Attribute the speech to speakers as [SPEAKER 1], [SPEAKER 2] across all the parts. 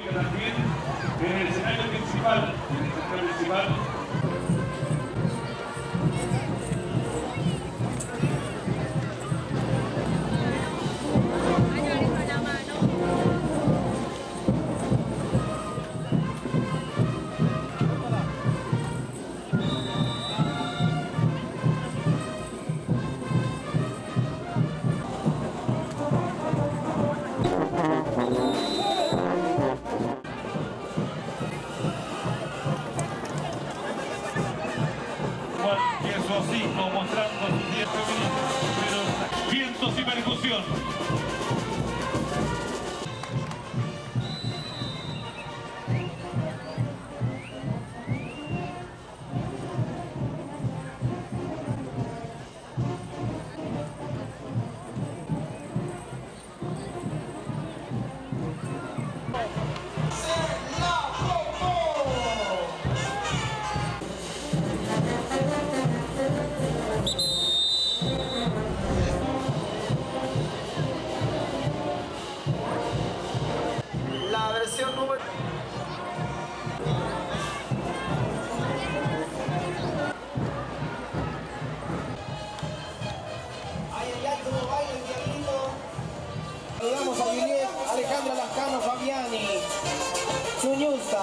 [SPEAKER 1] también en el escenario principal, virtuosismo mostrando sus 10 femeninos, pero vientos y percusión.
[SPEAKER 2] Saludamos a Juliet, Alejandra Lascano, Fabiani, Suñusta.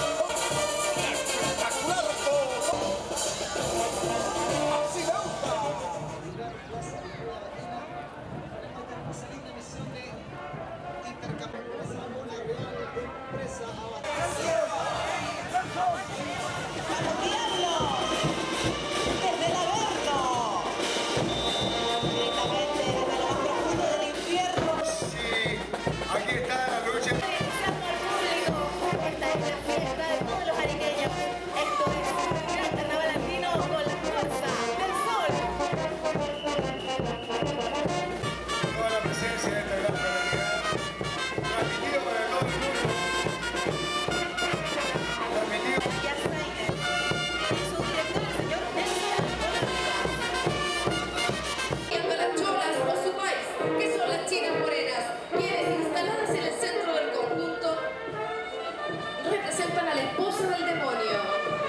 [SPEAKER 3] Representan a la esposa del demonio.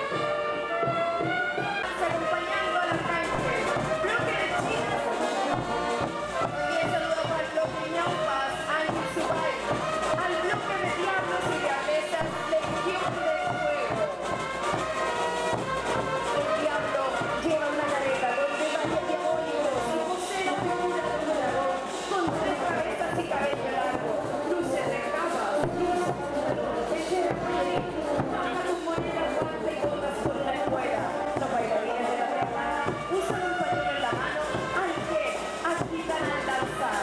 [SPEAKER 4] Acompañando a la calle. Bloque de chinas. También saludamos al bloque Ñaupas, al Subay, al bloque de diablos y diablesas, Legión de Fuego. El diablo lleva una careta donde vaya diabólico y posee la figura de un dragón con 3 cabezas y cabello largo, luces de capas, luces de color, echera baja con moneda, guante y botas con la escuela. Los bailarines de la temporada usan un pañuelo en la mano al que agitan al danzar.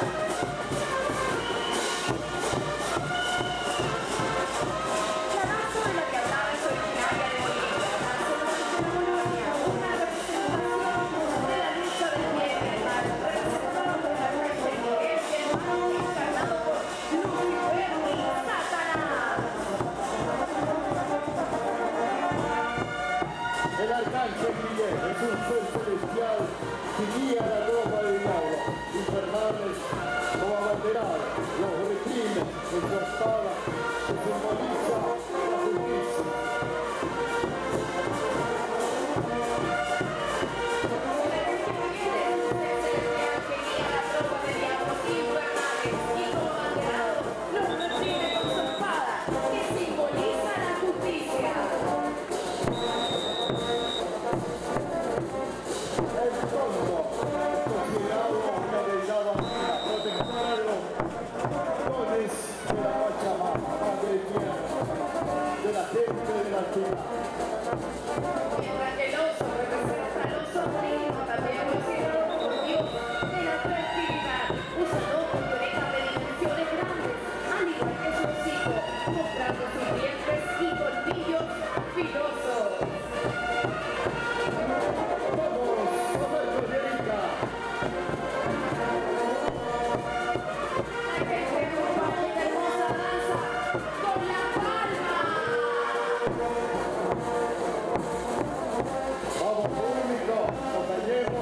[SPEAKER 4] La danza de la que hablaba es originaria de Bolivia, nace durante la colonia, una representación de la lucha del bien y el mal, representado por el arcángel Miguel, el hermano encarnado por Lucifer y Satanás.
[SPEAKER 5] El arcángel Miguel es un ser celestial que guía la tropa del diablo, infernales como abanderados, los reprime en su espada que simboliza la justicia. De la gente de la ciudad.
[SPEAKER 4] Mientras que el oso representa al oso marino, también considerado como dios de la fertilidad, usa dos violetas de dimensiones grandes, al igual que su hocico, mostrando sus dientes y colmillos filosos. Hay que formar esta hermosa danza con la palma.
[SPEAKER 5] Vamos público, compañeros.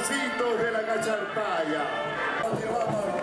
[SPEAKER 5] Pasitos de la Cacharpaya. Continuamos